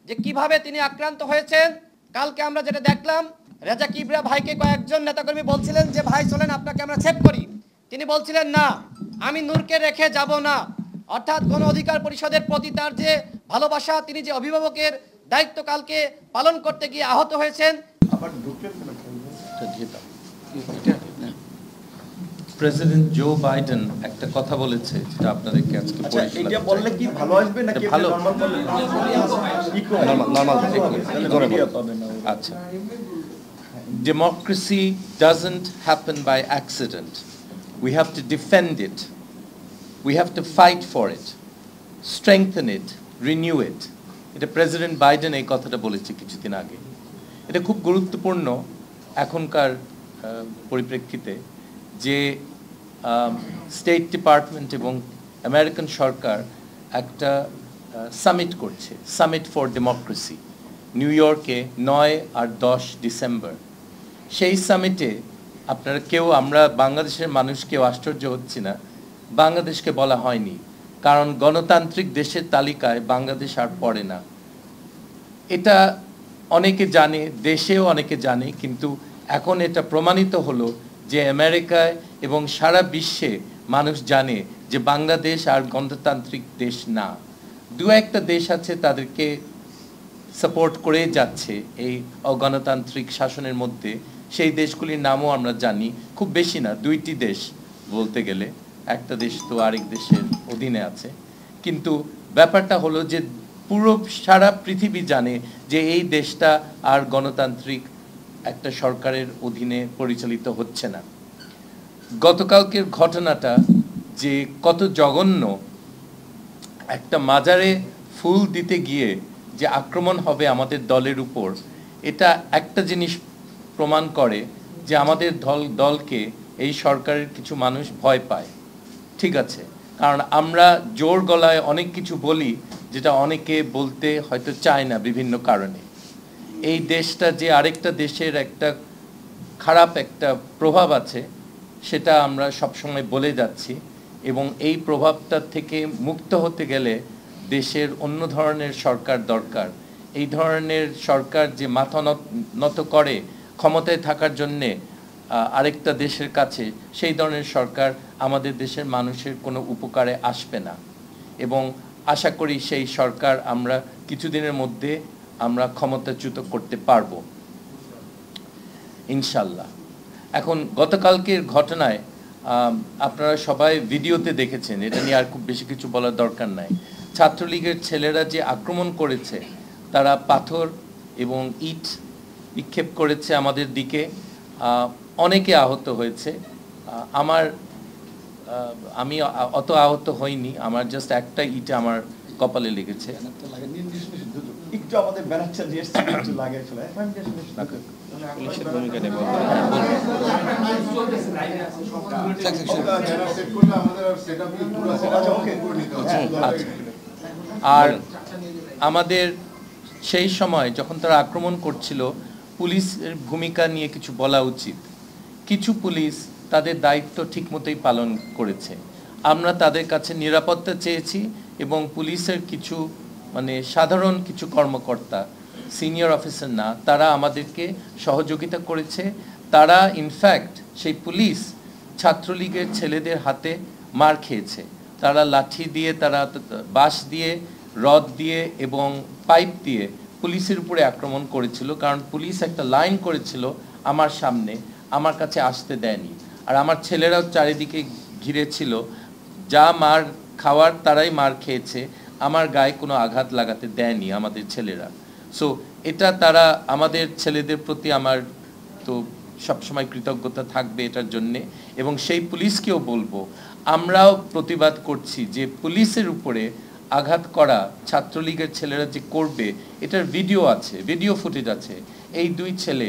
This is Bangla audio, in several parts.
যে কিভাবে তিনি আক্রান্ত হয়েছেন। কালকে আমরা যেটা দেখলাম, রেজা কিবরা ভাইকে কয়েকজন নেতাকর্মী বলছিলেন যে ভাই চলেন আপনাকে আমরা সেভ করি, তিনি বলছিলেন না, আমি নূরকে রেখে যাব না। অর্থাৎ গণ অধিকার পরিষদের প্রতি তার যে ভালোবাসা, তিনি যে অভিভাবকের দায়িত্ব কালকে পালন করতে গিয়ে আহত হয়েছেন। প্রেসিডেন্ট জো বাইডেন একটা কথা বলেছে যেটা আপনাদেরকে আজকে এটা বললে কি ভালো আসবে নাকি ভালো নরমাল আচ্ছা, democracy doesn't happen by accident. We have to defend it. We have to fight for it, strengthen it, renew it. এটা প্রেসিডেন্ট বাইডেন এই কথাটা বলেছে কিছুদিন আগে। এটা খুব গুরুত্বপূর্ণ এখনকার পরিপ্রেক্ষিতে যে স্টেট ডিপার্টমেন্ট এবং আমেরিকান সরকার একটা সামিট করছে, সামিট ফর ডেমোক্রেসি, নিউ ইয়র্কে 9 আর 10 ডিসেম্বর। সেই সামিটে আপনারা কেউ, আমরা বাংলাদেশের মানুষ কেউ আশ্চর্য হচ্ছি না, বাংলাদেশকে বলা হয়নি, কারণ গণতান্ত্রিক দেশের তালিকায় বাংলাদেশ আর পড়ে না। এটা অনেকে জানে, দেশেও অনেকে জানে, কিন্তু এখন এটা প্রমাণিত হলো যে আমেরিকায় এবং সারা বিশ্বে মানুষ জানে যে বাংলাদেশ আর গণতান্ত্রিক দেশ না। দু একটা দেশ আছে তাদেরকে সাপোর্ট করে যাচ্ছে এই অগণতান্ত্রিক শাসনের মধ্যে, সেই দেশগুলির নামও আমরা জানি, খুব বেশি না, 2টি দেশ বলতে গেলে, একটা দেশ তো আরেক দেশের অধীনে আছে। কিন্তু ব্যাপারটা হলো যে পুরো সারা পৃথিবী জানে যে এই দেশটা আর গণতান্ত্রিক একটা সরকারের অধীনে পরিচালিত হচ্ছে না। গতকালকের ঘটনাটা যে কত জঘন্য, একটা মাজারে ফুল দিতে গিয়ে যে আক্রমণ হবে আমাদের দলের উপর, এটা একটা জিনিস প্রমাণ করে যে আমাদের দলকে এই সরকারের কিছু মানুষ ভয় পায়। ঠিক আছে, কারণ আমরা জোর গলায় অনেক কিছু বলি যেটা অনেকে বলতে হয়তো চায় না বিভিন্ন কারণে। এই দেশটা যে আরেকটা দেশের একটা খারাপ একটা প্রভাব আছে সেটা আমরা সবসময় বলে যাচ্ছি, এবং এই প্রভাবটা থেকে মুক্ত হতে গেলে দেশের অন্য ধরনের সরকার দরকার। এই ধরনের সরকার যে মাথা নত করে ক্ষমতায় থাকার জন্যে আরেকটা দেশের কাছে, সেই ধরনের সরকার আমাদের দেশের মানুষের কোনো উপকারে আসবে না, এবং আশা করি সেই সরকার আমরা কিছুদিনের মধ্যে আমরা ক্ষমতাচ্যুত করতে পারবো ইনশাল্লাহ। এখন গতকালকের ঘটনায় আপনারা সবাই ভিডিওতে দেখেছেন, এটা নিয়ে আর খুব বেশি কিছু বলার দরকার নাই। ছাত্রলীগের ছেলেরা যে আক্রমণ করেছে, তারা পাথর এবং ইট নিক্ষেপ করেছে আমাদের দিকে, অনেকে আহত হয়েছে। আমি অত আহত হইনি, আমার জাস্ট একটা ইট আমার কপালে লেগেছে। একটু আমাদের ব্যানারটা দিয়ে একটু লাগে আসলে পুলিশের ভূমিকা নেব। আর আমাদের সেই সময় যখন তারা আক্রমণ করছিল, পুলিশের ভূমিকা নিয়ে কিছু বলা উচিত। কিছু পুলিশ তাদের দায়িত্ব ঠিকমতোই পালন করেছে। আমরা তাদের কাছে নিরাপত্তা চেয়েছি, এবং পুলিশের কিছু সাধারণ কিছু কর্মকর্তা, সিনিয়র অফিসার না, তারা আমাদেরকে সহযোগিতা করেছে। তারা ইনফ্যাক্ট সেই পুলিশ ছাত্রলীগের ছেলেদের হাতে মার খেয়েছে। তারা লাঠি দিয়ে, তারা বাঁশ দিয়ে, রড দিয়ে এবং পাইপ দিয়ে পুলিশের উপরে আক্রমণ করেছিল, কারণ পুলিশ একটা লাইন করেছিল আমার সামনে, আমার কাছে আসতে দেয়নি। আর আমার ছেলেরাও চারিদিকে ঘিরে ছিল, যা মার খাওয়ার তারাই মার খেয়েছে, আমার গায়ে কোনো আঘাত লাগাতে দেয়নি আমাদের ছেলেরা। সো এটা তারা আমাদের ছেলেদের প্রতি আমার তো সবসময় কৃতজ্ঞতা থাকবে এটার জন্যে, এবং সেই পুলিশকেও বলবো, আমরাও প্রতিবাদ করছি যে পুলিশের উপরে আঘাত করা ছাত্রলীগের ছেলেরা যে করবে, এটার ভিডিও আছে, ভিডিও ফুটেজ আছে। এই 2 ছেলে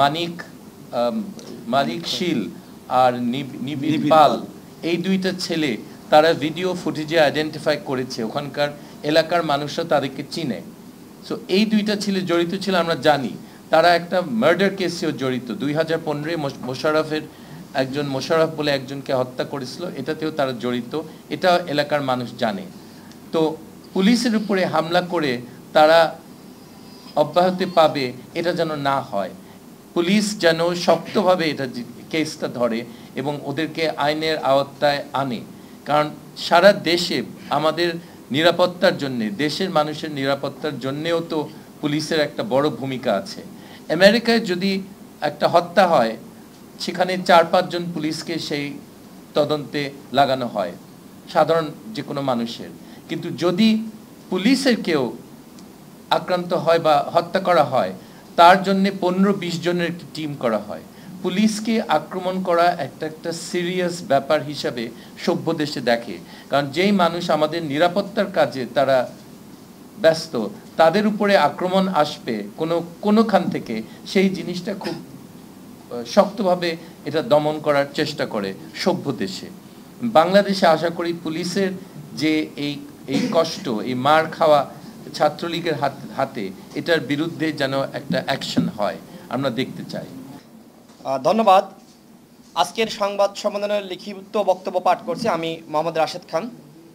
মানিক শীল আর নিবিড় পাল, এই 2টা ছেলে তারা ভিডিও ফুটেজে আইডেন্টিফাই করেছে, ওখানকার এলাকার মানুষরা তাদেরকে চিনে। সো এই 2টা ছেলে জড়িত ছিল আমরা জানি। তারা একটা মার্ডার কেসেও জড়িত, 2015 মোশাররফ বলে একজনকে হত্যা করেছিল, এটাতেও তারা জড়িত, এটা এলাকার মানুষ জানে। তো পুলিশের উপরে হামলা করে তারা অব্যাহতি পাবে এটা যেন না হয়। পুলিশ যেন শক্তভাবে এটা কেসটা ধরে এবং ওদেরকে আইনের আওতায় আনে, কারণ সারা দেশে আমাদের নিরাপত্তার জন্যে, দেশের মানুষের নিরাপত্তার জন্যেও তো পুলিশের একটা বড় ভূমিকা আছে। আমেরিকায় যদি একটা হত্যা হয় সেখানে 4-5 জন পুলিশকে সেই তদন্তে লাগানো হয় সাধারণ যে কোনো মানুষের, কিন্তু যদি পুলিশের কেউ আক্রান্ত হয় বা হত্যা করা হয় তার জন্য 15-20 জনের একটি টিম করা হয়। পুলিশকে আক্রমণ করা একটা সিরিয়াস ব্যাপার হিসাবে সভ্য দেশে দেখে, কারণ যেই মানুষ আমাদের নিরাপত্তার কাজে তারা ব্যস্ত তাদের উপরে আক্রমণ আসবে কোনোখান থেকে, সেই জিনিসটা খুব শক্তভাবে এটা দমন করার চেষ্টা করে সভ্য দেশে। বাংলাদেশে আশা করি পুলিশের যে এই কষ্ট, এই মার খাওয়া ছাত্রলীগের হাতে, এটার বিরুদ্ধে যেন একটা অ্যাকশন হয় আমরা দেখতে চাই। ধন্যবাদ। আজকের সংবাদ সম্মেলনের লিখিত বক্তব্য পাঠ করছি আমি মোহাম্মদ রাশেদ খান।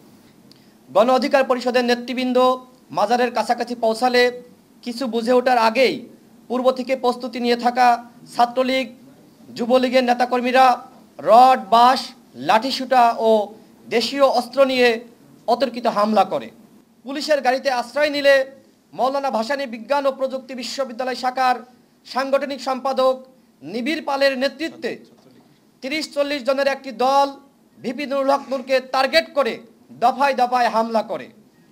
গণ অধিকার পরিষদের নেতৃবৃন্দ মাজারের কাছাকাছি পৌঁছালে কিছু বুঝে ওঠার আগেই পূর্ব থেকে প্রস্তুতি নিয়ে থাকা ছাত্রলীগ, যুবলীগের নেতাকর্মীরা রড, বাঁশ, লাঠিসুটা ও দেশীয় অস্ত্র নিয়ে অতর্কিত হামলা করে। পুলিশের গাড়িতে আশ্রয় নিলে মৌলানা ভাসানী বিজ্ঞান ও প্রযুক্তি বিশ্ববিদ্যালয় শাখার সাংগঠনিক সম্পাদক নিবিড় পালের নেতৃত্বে 30-40 জনের একটি দল ভিপি নুরুল হক নূরকে টার্গেট করে দফায় দফায় হামলা করে।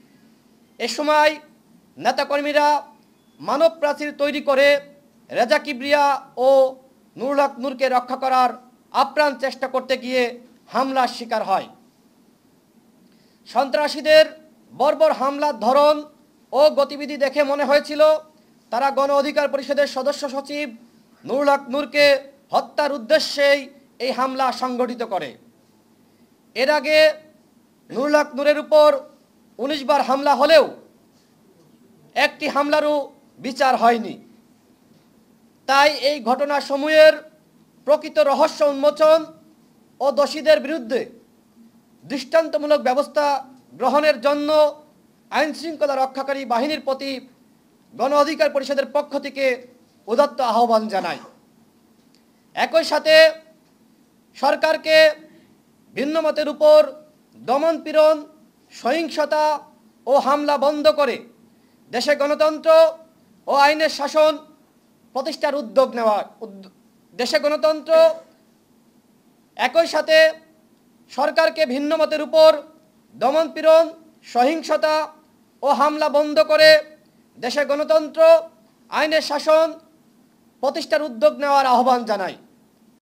এ সময় নেতাকর্মীরা মানব প্রাচীর তৈরি করে রেজা কিবরিয়া ও নুরুল হক নূরকে রক্ষা করার আপ্রাণ চেষ্টা করতে গিয়ে হামলার শিকার হয়। সন্ত্রাসীদের বর্বর হামলার ধরন ও গতিবিধি দেখে মনে হয়েছিল তারা গণ অধিকার পরিষদের সদস্য সচিব নুরুল হক নূরকে হত্যার উদ্দেশ্যেই এই হামলা সংগঠিত করে। এর আগে নুরুল হক নূরের উপর 19 বার হামলা হলেও একটি হামলারও বিচার হয়নি। তাই এই ঘটনাসমূহের প্রকৃত রহস্য উন্মোচন ও দোষীদের বিরুদ্ধে দৃষ্টান্তমূলক ব্যবস্থা গ্রহণের জন্য আইনশৃঙ্খলা রক্ষাকারী বাহিনীর প্রতি গণ অধিকার পরিষদের পক্ষ থেকে উদাত্ত আহ্বান জানাই। একই সাথে সরকারকে ভিন্নমতের উপর দমন-পীড়ন, সহিংসতা ও হামলা বন্ধ করে দেশে গণতন্ত্র ও আইনের শাসন প্রতিষ্ঠার উদ্যোগ নেওয়া। একই সাথে সরকারকে ভিন্নমতের উপর দমন-পীড়ন, সহিংসতা ও হামলা বন্ধ করে দেশে গণতন্ত্র, আইনের শাসন প্রতিষ্ঠার উদ্যোগ নেওয়ার আহ্বান জানাই।